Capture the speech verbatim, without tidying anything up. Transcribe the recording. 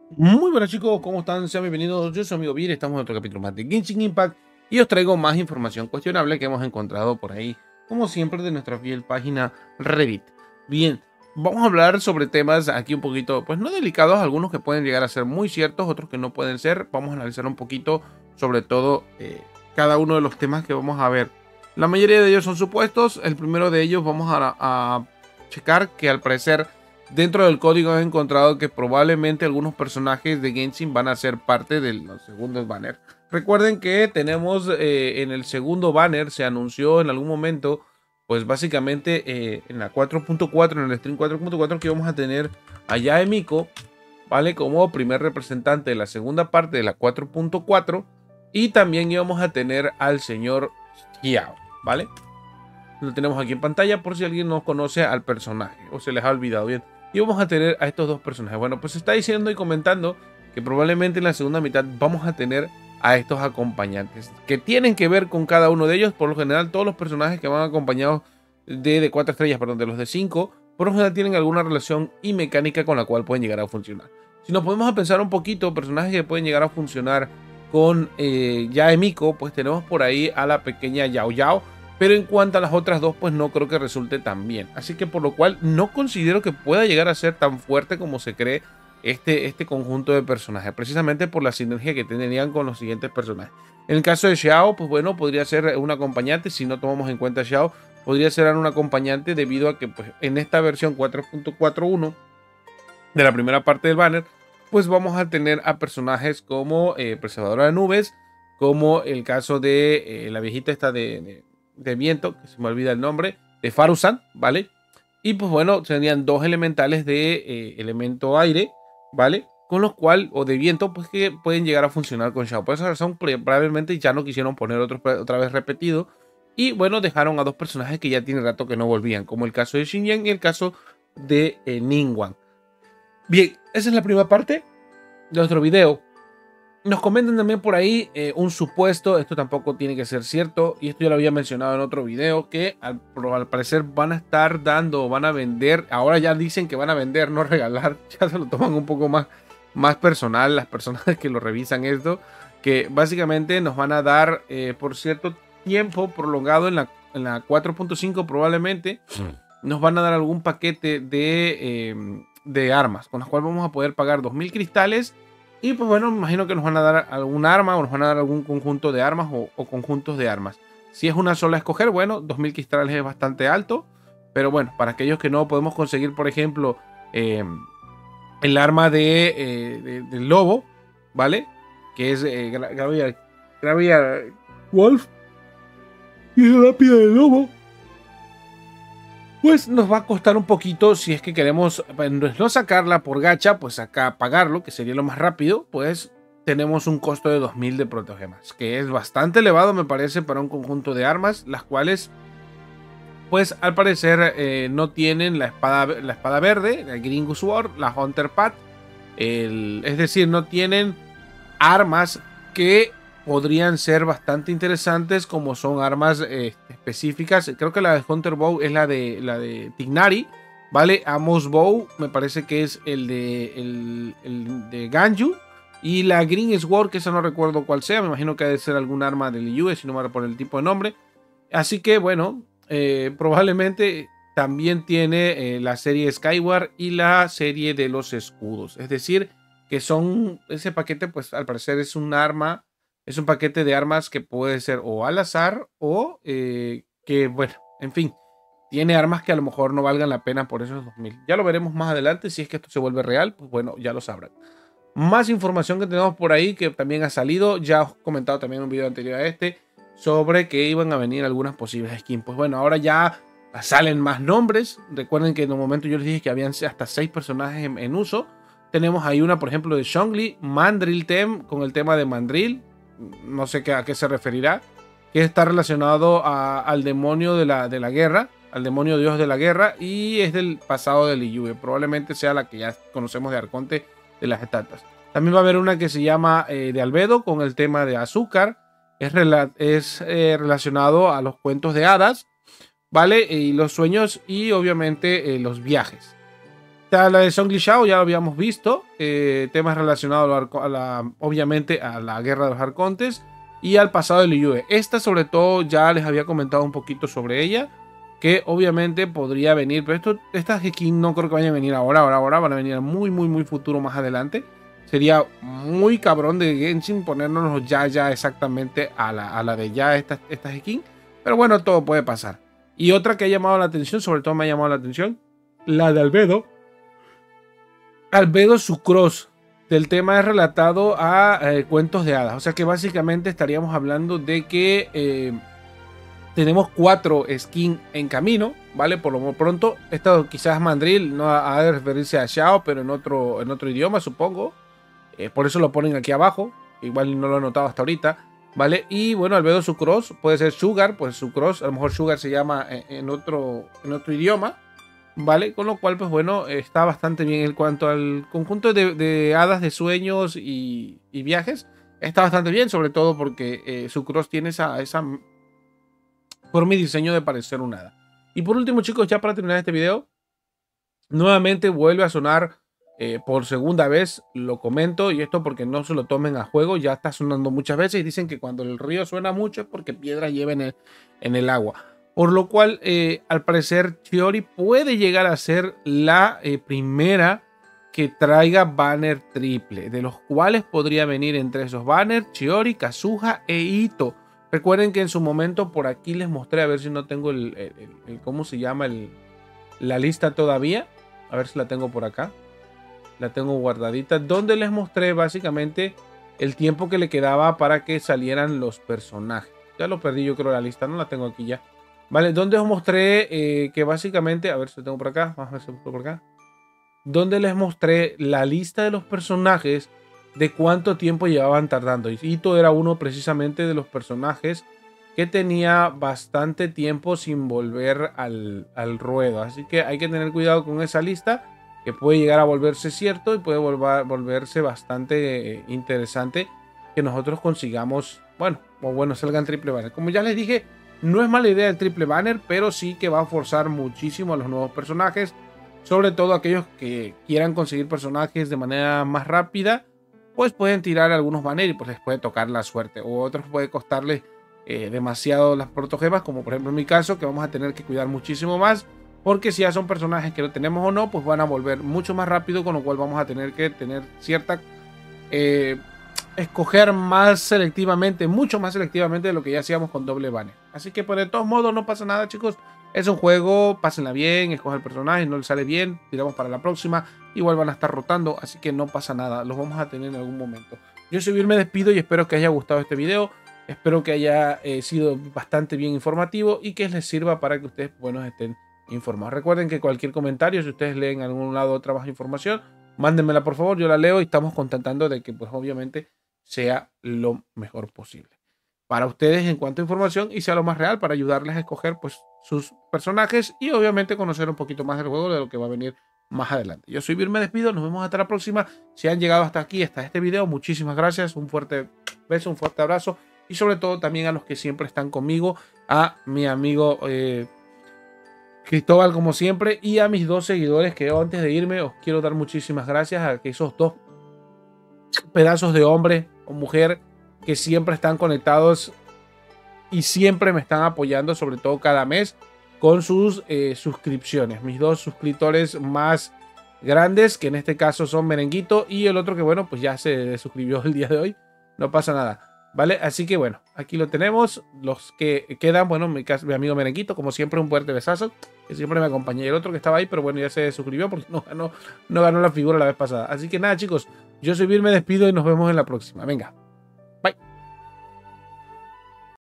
Muy buenas chicos, ¿cómo están? Sean bienvenidos, yo soy amigo Vir, estamos en otro capítulo más de Genshin Impact y os traigo más información cuestionable que hemos encontrado por ahí, como siempre de nuestra fiel página Reddit. Bien, vamos a hablar sobre temas aquí un poquito, pues no delicados, algunos que pueden llegar a ser muy ciertos, otros que no pueden ser. Vamos a analizar un poquito sobre todo eh, cada uno de los temas que vamos a ver. La mayoría de ellos son supuestos, el primero de ellos vamos a, a checar que al parecer dentro del código he encontrado que probablemente algunos personajes de Genshin van a ser parte de los segundos banners. Recuerden que tenemos eh, en el segundo banner, se anunció en algún momento, pues básicamente eh, en la cuatro punto cuatro, en el stream cuatro punto cuatro, que vamos a tener a Yae Miko, ¿vale? Como primer representante de la segunda parte de la cuatro punto cuatro. Y también íbamos a tener al señor Xiao, ¿vale? Lo tenemos aquí en pantalla por si alguien no conoce al personaje o se les ha olvidado bien. Y vamos a tener a estos dos personajes. Bueno, pues está diciendo y comentando que probablemente en la segunda mitad vamos a tener a estos acompañantes que tienen que ver con cada uno de ellos. Por lo general, todos los personajes que van acompañados de, de cuatro estrellas, perdón, de los de cinco, por lo general tienen alguna relación y mecánica con la cual pueden llegar a funcionar. Si nos podemos a pensar un poquito, personajes que pueden llegar a funcionar con eh, Yae Miko, pues tenemos por ahí a la pequeña Yao Yao. Pero en cuanto a las otras dos, pues no creo que resulte tan bien. Así que por lo cual no considero que pueda llegar a ser tan fuerte como se cree este, este conjunto de personajes. Precisamente por la sinergia que tendrían con los siguientes personajes. En el caso de Xiao, pues bueno, podría ser un acompañante. Si no tomamos en cuenta a Xiao, podría ser un acompañante debido a que pues, en esta versión cuatro punto cuatro punto uno de la primera parte del banner, pues vamos a tener a personajes como eh, Preservadora de Nubes, como el caso de eh, la viejita esta de, de de viento, que se me olvida el nombre, de Farusan, ¿vale? Y pues bueno, serían dos elementales de eh, elemento aire, ¿vale? Con los cuales, o de viento, pues que pueden llegar a funcionar con Xiao. Por esa razón, probablemente ya no quisieron poner otro, otra vez repetido. Y bueno, dejaron a dos personajes que ya tiene rato que no volvían, como el caso de Xinyan y el caso de eh, Ningguang. Bien, esa es la primera parte de nuestro video. Nos comentan también por ahí eh, un supuesto, esto tampoco tiene que ser cierto, y esto ya lo había mencionado en otro video, que al, al parecer van a estar dando, van a vender, ahora ya dicen que van a vender, no regalar, ya se lo toman un poco más, más personal las personas que lo revisan esto, que básicamente nos van a dar eh, por cierto tiempo prolongado en la, en la cuatro punto cinco probablemente, nos van a dar algún paquete de, eh, de armas, con las cuales vamos a poder pagar dos mil cristales. Y pues bueno, me imagino que nos van a dar algún arma o nos van a dar algún conjunto de armas o, o conjuntos de armas. Si es una sola a escoger, bueno, dos mil cristales es bastante alto. Pero bueno, para aquellos que no podemos conseguir, por ejemplo, eh, el arma de, eh, de, del lobo, ¿vale? Que es eh, Gravia, Gravia Wolf. Y la piel del lobo. Pues nos va a costar un poquito si es que queremos no sacarla por gacha, pues acá pagarlo, que sería lo más rápido, pues tenemos un costo de dos mil de protogemas, que es bastante elevado me parece para un conjunto de armas, las cuales pues al parecer eh, no tienen la espada, la espada verde, la Green Sword, la Hunter Path, el, es decir, no tienen armas que podrían ser bastante interesantes, como son armas eh, específicas. Creo que la de Hunter Bow es la de la de Tignari, ¿vale? Amos Bow me parece que es el de el, el de Ganju, y la Green Sword, que esa no recuerdo cuál sea, me imagino que debe ser algún arma del Liu, si no me por el tipo de nombre. Así que bueno, eh, probablemente también tiene eh, la serie Skyward y la serie de los escudos, es decir, que son ese paquete, pues al parecer es un arma, es un paquete de armas que puede ser o al azar o eh, que, bueno, en fin, tiene armas que a lo mejor no valgan la pena por esos dos mil. Ya lo veremos más adelante, si es que esto se vuelve real, pues bueno, ya lo sabrán. Más información que tenemos por ahí que también ha salido, ya os he comentado también en un video anterior a este, sobre que iban a venir algunas posibles skins. Pues bueno, ahora ya salen más nombres. Recuerden que en un momento yo les dije que habían hasta seis personajes en, en uso. Tenemos ahí una, por ejemplo, de Zhongli, Mandrill Tem, con el tema de Mandrill. No sé qué, a qué se referirá. Que está relacionado a, al demonio de la, de la guerra, al demonio dios de la guerra, y es del pasado de Liyue. Probablemente sea la que ya conocemos de Arconte de las estatuas. También va a haber una que se llama eh, de Albedo, con el tema de azúcar. Es, rela es eh, relacionado a los cuentos de hadas, ¿vale? Y los sueños y obviamente eh, los viajes. Está la de Song Li Shao, ya lo habíamos visto. Eh, temas relacionados a, a la, obviamente a la guerra de los arcontes y al pasado de Liyue. Esta sobre todo ya les había comentado un poquito sobre ella, que obviamente podría venir, pero esto, estas skins no creo que vayan a venir ahora, ahora, ahora, van a venir muy, muy, muy futuro más adelante. Sería muy cabrón de Genshin ponernos ya, ya exactamente a la, a la de ya estas, estas skins, pero bueno, todo puede pasar. Y otra que ha llamado la atención, sobre todo me ha llamado la atención, la de Albedo. Albedo Sucrose. El tema es relatado a eh, cuentos de hadas. O sea que básicamente estaríamos hablando de que eh, tenemos cuatro skins en camino, ¿vale? Por lo pronto, esto quizás Mandrill no ha de referirse a Xiao, pero en otro, en otro idioma, supongo. Eh, por eso lo ponen aquí abajo. Igual no lo he notado hasta ahorita, ¿vale? Y bueno, Albedo Sucrose puede ser Sugar, pues Sucrose, a lo mejor Sugar se llama en, en, otro, en otro idioma, ¿vale? Con lo cual, pues bueno, está bastante bien en cuanto al conjunto de, de hadas de sueños y, y viajes. Está bastante bien, sobre todo porque eh, Sucrose tiene esa, esa forma y diseño de parecer un hada. Y por último, chicos, ya para terminar este video, nuevamente vuelve a sonar eh, por segunda vez, lo comento, y esto porque no se lo tomen a juego, ya está sonando muchas veces y dicen que cuando el río suena mucho es porque piedra lleva en el, en el agua. Por lo cual, eh, al parecer, Chiori puede llegar a ser la eh, primera que traiga banner triple, de los cuales podría venir entre esos banners Chiori, Kazuha e Ito. Recuerden que en su momento por aquí les mostré, a ver si no tengo el, el, el, el ¿cómo se llama? El, la lista todavía. A ver si la tengo por acá. La tengo guardadita, donde les mostré básicamente el tiempo que le quedaba para que salieran los personajes. Ya lo perdí, yo creo, la lista, no la tengo aquí ya. Vale, donde os mostré eh, que básicamente, a ver si lo tengo por acá, vamos a ver si lo tengo por acá. Donde les mostré la lista de los personajes, de cuánto tiempo llevaban tardando. Y Ito era uno precisamente de los personajes que tenía bastante tiempo sin volver al, al ruedo. Así que hay que tener cuidado con esa lista, que puede llegar a volverse cierto y puede volver, volverse bastante eh, interesante que nosotros consigamos, bueno, o bueno, salgan triple banner. Como ya les dije, no es mala idea el triple banner, pero sí que va a forzar muchísimo a los nuevos personajes, sobre todo aquellos que quieran conseguir personajes de manera más rápida, pues pueden tirar algunos banners y pues les puede tocar la suerte, o otros puede costarles eh, demasiado las protogemas, como por ejemplo en mi caso, que vamos a tener que cuidar muchísimo más, porque si ya son personajes que lo tenemos o no, pues van a volver mucho más rápido, con lo cual vamos a tener que tener cierta eh, escoger más selectivamente, mucho más selectivamente de lo que ya hacíamos con doble banner. Así que pues de todos modos no pasa nada, chicos. Es un juego, pásenla bien, escoge el personaje, no le sale bien, tiramos para la próxima. Igual van a estar rotando, así que no pasa nada, los vamos a tener en algún momento. Yo soy Vir, me despido y espero que haya gustado este video. Espero que haya eh, sido bastante bien informativo y que les sirva para que ustedes, bueno, estén informados. Recuerden que cualquier comentario, si ustedes leen en algún lado otra más información, mándenmela por favor, yo la leo y estamos contentando de que pues obviamente sea lo mejor posible para ustedes en cuanto a información y sea lo más real para ayudarles a escoger pues sus personajes y obviamente conocer un poquito más del juego, de lo que va a venir más adelante. Yo soy Vir, me despido, nos vemos hasta la próxima. Si han llegado hasta aquí, hasta este video, muchísimas gracias, un fuerte beso, un fuerte abrazo y sobre todo también a los que siempre están conmigo, a mi amigo eh, Cristóbal como siempre y a mis dos seguidores, que antes de irme os quiero dar muchísimas gracias a que esos dos pedazos de hombre o mujer que siempre están conectados y siempre me están apoyando, sobre todo cada mes con sus eh, suscripciones. Mis dos suscriptores más grandes, que en este caso son Merenguito y el otro que bueno, pues ya se suscribió el día de hoy, no pasa nada, ¿vale? Así que bueno, aquí lo tenemos, los que quedan, bueno, mi, mi amigo Merenguito, como siempre un fuerte besazo, que siempre me acompaña, y el otro que estaba ahí, pero bueno, ya se suscribió porque no ganó, no ganó la figura la vez pasada. Así que nada, chicos, yo soy Vir, me despido y nos vemos en la próxima. Venga, bye.